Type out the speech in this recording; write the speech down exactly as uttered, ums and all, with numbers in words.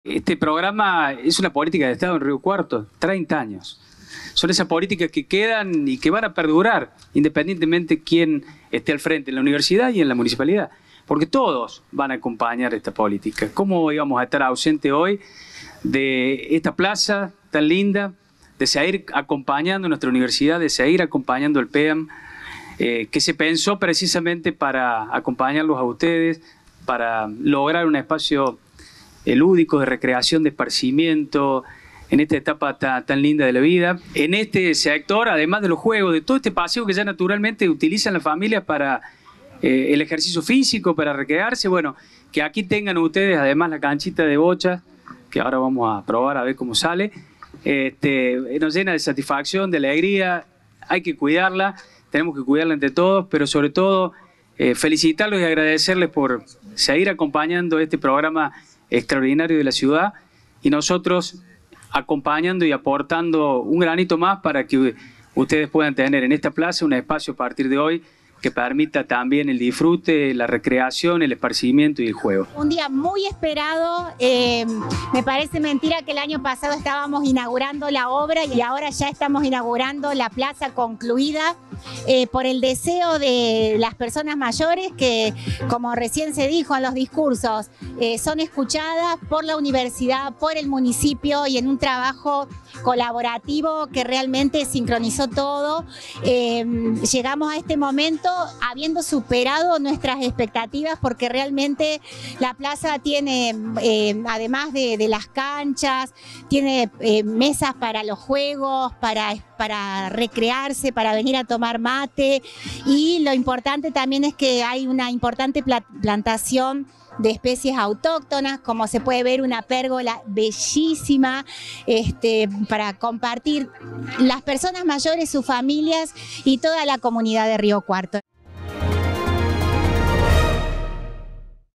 Este programa es una política de Estado en Río Cuarto, treinta años. Son esas políticas que quedan y que van a perdurar, independientemente de quién esté al frente en la universidad y en la municipalidad. Porque todos van a acompañar esta política. ¿Cómo íbamos a estar ausentes hoy de esta plaza tan linda, de seguir acompañando nuestra universidad, de seguir acompañando el P E A M, eh, que se pensó precisamente para acompañarlos a ustedes, para lograr un espacio eh, lúdico de recreación, de esparcimiento, en esta etapa tan, tan linda de la vida. En este sector, además de los juegos, de todo este paseo que ya naturalmente utilizan las familias para eh, el ejercicio físico, para recrearse, bueno, que aquí tengan ustedes además la canchita de bocha, que ahora vamos a probar a ver cómo sale. Este, nos llena de satisfacción, de alegría, hay que cuidarla, tenemos que cuidarla entre todos, pero sobre todo eh, felicitarlos y agradecerles por seguir acompañando este programa extraordinario de la ciudad y nosotros acompañando y aportando un granito más para que ustedes puedan tener en esta plaza un espacio a partir de hoy que permita también el disfrute, la recreación, el esparcimiento y el juego. Un día muy esperado, eh, me parece mentira que el año pasado estábamos inaugurando la obra y ahora ya estamos inaugurando la plaza concluida eh, por el deseo de las personas mayores que, como recién se dijo en los discursos, eh, son escuchadas por la universidad, por el municipio y en un trabajo colaborativo que realmente sincronizó todo. Eh, llegamos a este momento habiendo superado nuestras expectativas porque realmente la plaza tiene, eh, además de, de las canchas, tiene eh, mesas para los juegos, para, para recrearse, para venir a tomar mate y lo importante también es que hay una importante plantación de especies autóctonas, como se puede ver una pérgola bellísima este, para compartir las personas mayores, sus familias y toda la comunidad de Río Cuarto.